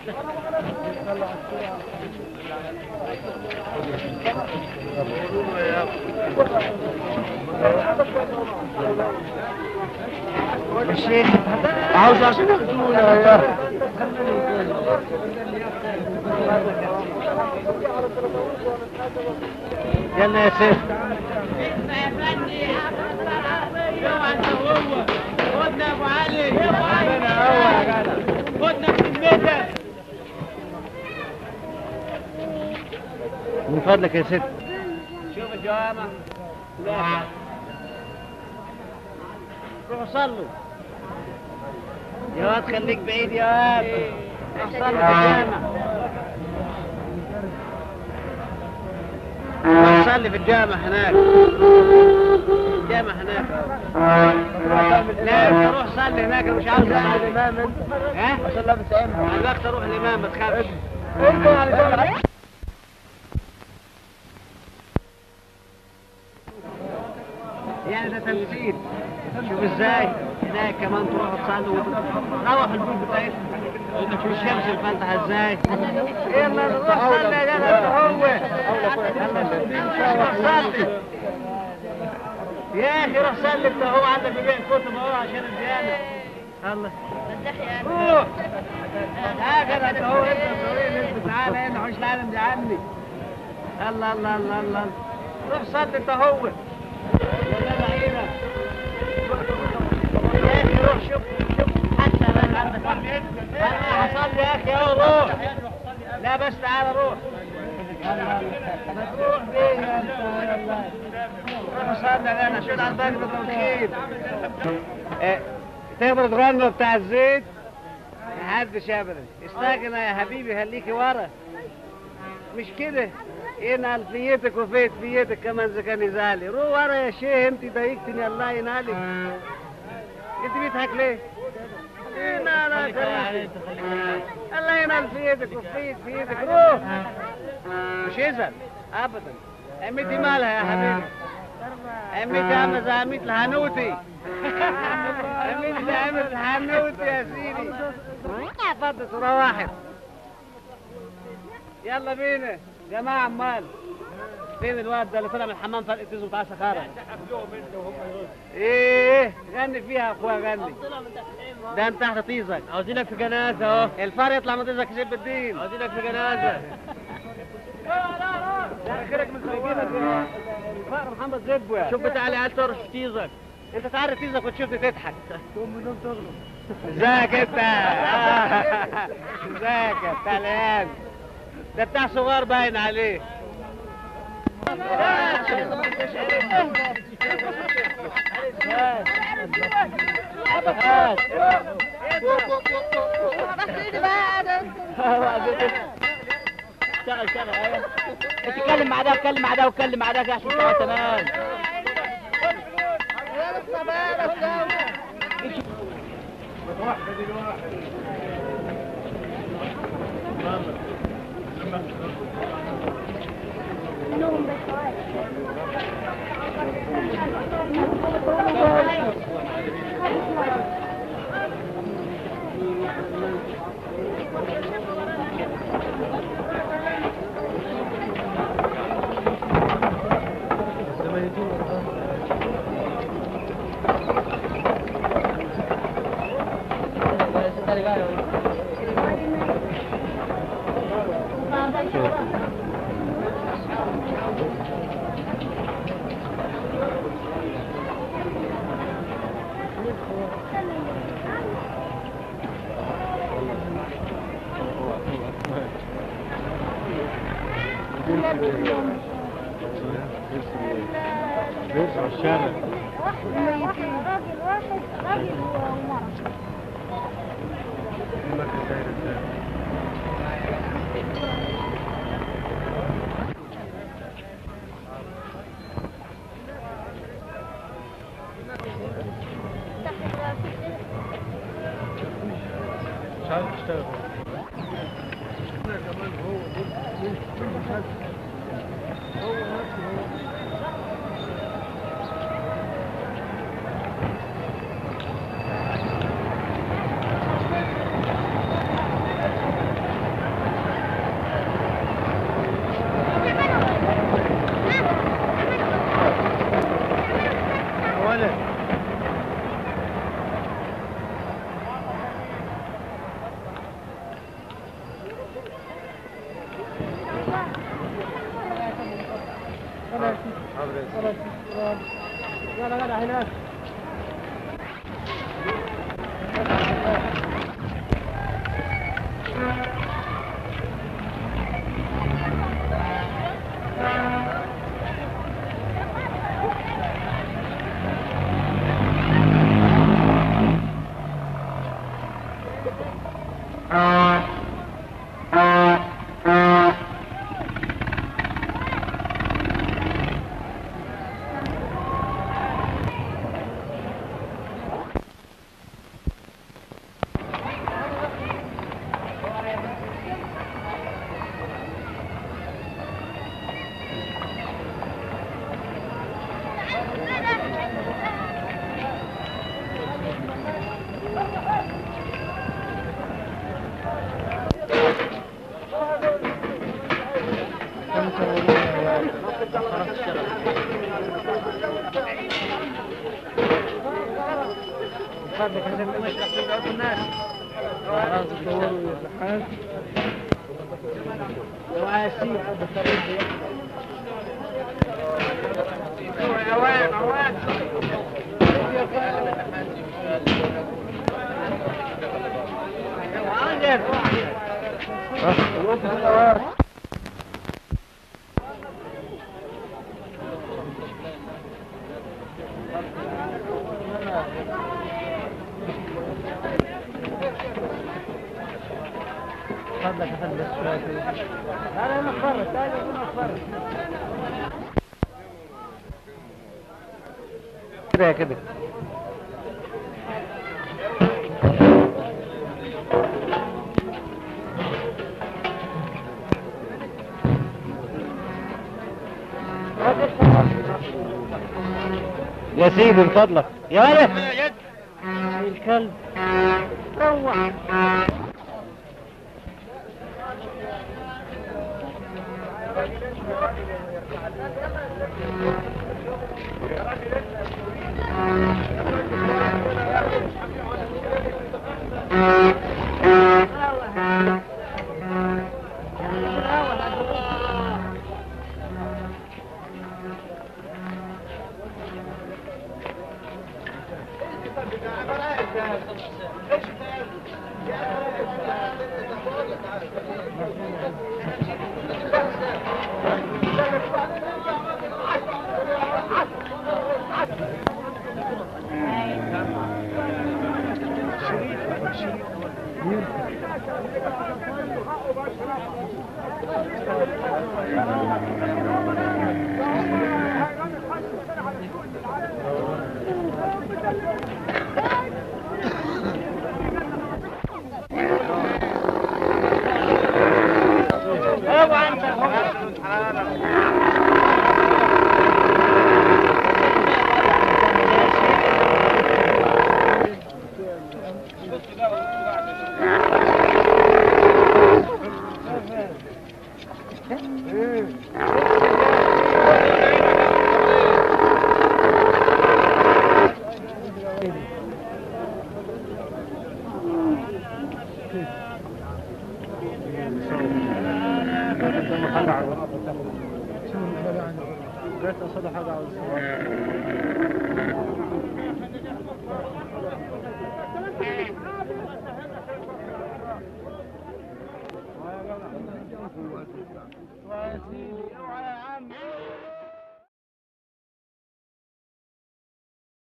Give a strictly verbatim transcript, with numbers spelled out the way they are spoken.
الشيخ عاوز عشان ياخدونا يا يلا يا سيف. خدنا يا ابو علي، يا ابو علي خدنا في الميدان. من فضلك يا ست. شوف الجوامع. لا روح صلوا يا واد، خليك بعيد يا واد. روح صلوا في الجامع، روح صلي في الجامع هناك، الجامع هناك. لا انت روح صلي هناك، انا مش عاوز اصلي الامام. انت ها عشان لابس عمه على الوقت روح الامام، ما تخافش. انت على يعني ده تمثيل. شوف ازاي هناك كمان تروح تصلي وتروح البيت بتاعتك. شوف الشمس الفاتحه ازاي. يلا روح صلي يا جدع. هو روح صلي يا اخي، روح صلي انت. هو عندك بيبيع كتب اهو عشان الزياده. الله روح هكذا انت. هو انت صغير انت، تعالى هنا حوش العالم دي عني. الله الله الله الله، روح صلي انت. هو يا جدع هنا يا اخي، روح شوف شوف حتى هناك عندك. انا هصلي يا اخي اهو. روح لا بس تعالى روح. ما تروح فين يا انت؟ يلا روح صلي. انا شيل على الباقي بالتوكيل. تقدر تغنوا بتاع الزيت؟ محدش ابدا. استغنى يا حبيبي، خليكي ورا. مش كده؟ هنا الفيتك وفيت فيتك كمان اذا كان يزعلي. روح ورا يا شيخ، انت ضايقتني. الله ينالك. انت بيضحك ليه؟ هنا لا كريم. الله ينال فيتك وفيت فيتك. روح مش يزعل ابدا. عمتي مالها يا حبيبي؟ عمتي عامله زي عمتي الحنوتي. عمتي زي عمتي الحنوتي يا سيدي. فضت صوره واحد. يلا بينا جماعه. عمال فين الواد ده اللي طلع من الحمام فرق تيزو بتاع سخاره؟ ايه غني فيها يا اخويا، غني. ده انت تحت طيزك. عاوزينك في جنازه اهو. الفار يطلع من طيزك يسيب الدين. عاوزينك في جنازه. لا خيرك من خريجينك الفقر محمد زبو. يا شوف بتاع العيال ترش في طيزك. انت تعرف طيزك وتشوفني تضحك. تقوم بدون تغلط. ازيك انت؟ ازيك يا بتاع العيال؟ ده بتاع صغار باين عليه. اشتغل اشتغل. ايوه اتكلم مع ده واتكلم مع ده واتكلم مع ده عشان تبقى تمام. بيرجع الشارع. راجل واحد راجل ومرأة. مش عارف تشتغل. كمان هو هو نفسه يلا يلا هناك. فضلك فضلك لا لا نتفرج تعال نتفرج كده كده يا سيدي من فضلك يا ولد الكلب روح Well,